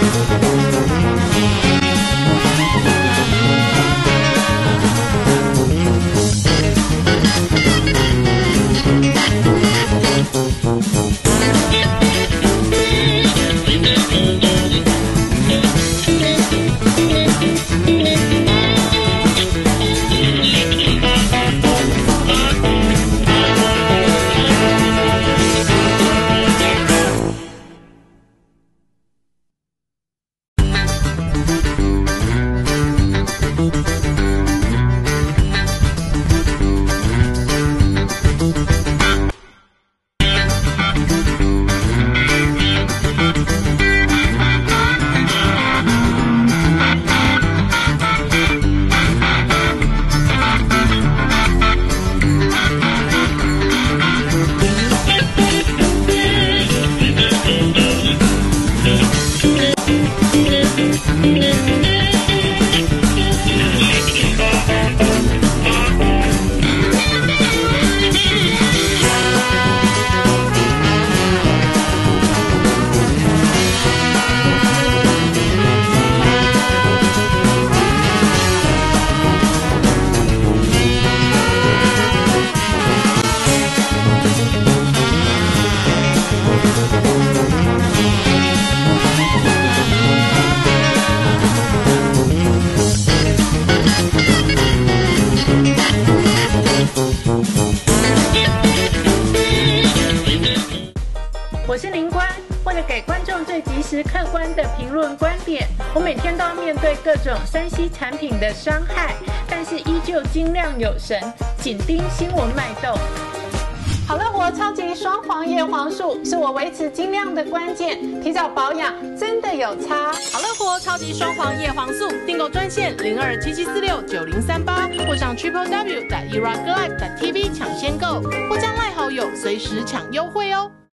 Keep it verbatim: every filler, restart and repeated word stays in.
我是林官，为了给观众最及时、客观的评论观点，我每天都要面对各种三 C 产品的伤害，但是依旧精亮有神，紧盯新闻脉动。好乐活超级双黄叶黄素是我维持精亮的关键，提早保养真的有差。 好乐活超级双黄叶黄素订购专线零二七七四六九零三八，或上 triple w 点 e r a g life 点 t v 抢先购，或将赖好友随时抢优惠哦。